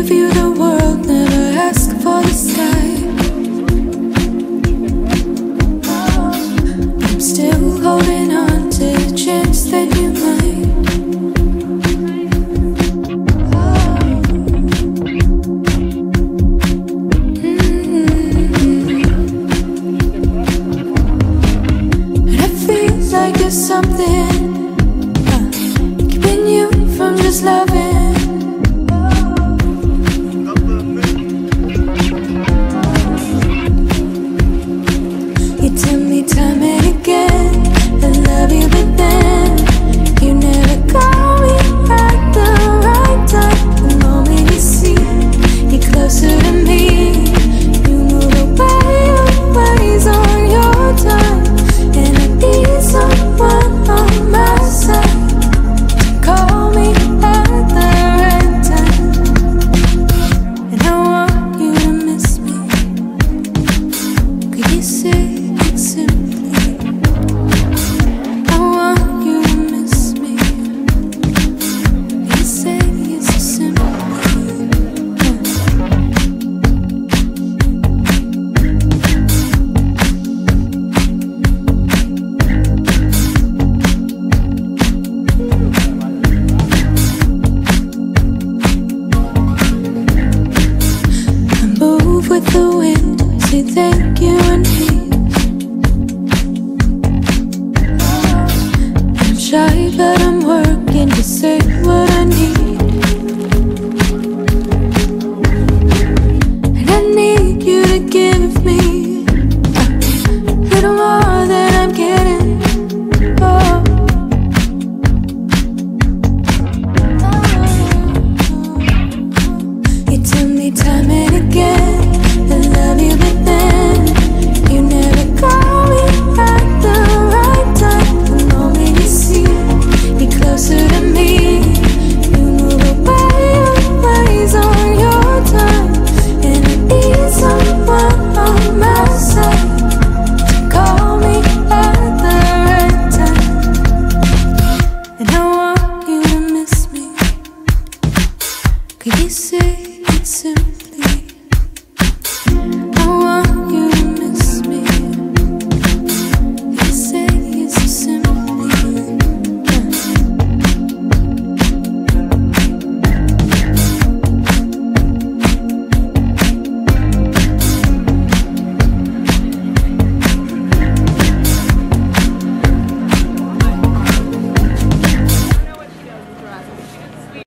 give you the world, never ask for the sky. I'm still holding on to the chance that you might. And it feels like there's something keeping you from just loving. Time and again, I love you, but then you never call me at the right time. The moment you see you're closer to me, you move away, always on your time. And I need someone on my side to call me at the right time. And I want you to miss me. Could you say it's simple? With the wind, say thank you and peace. I'm shy, but I'm working to say what I need. And I need you to give me a little more than I'm getting. Oh. You tell me time and again I love you, but then you never call me at the right time. The moment you see you're closer to me, you move away, always on your time. And I need someone on my side to call me at the right time. And I want you to miss me. Could you say it simply?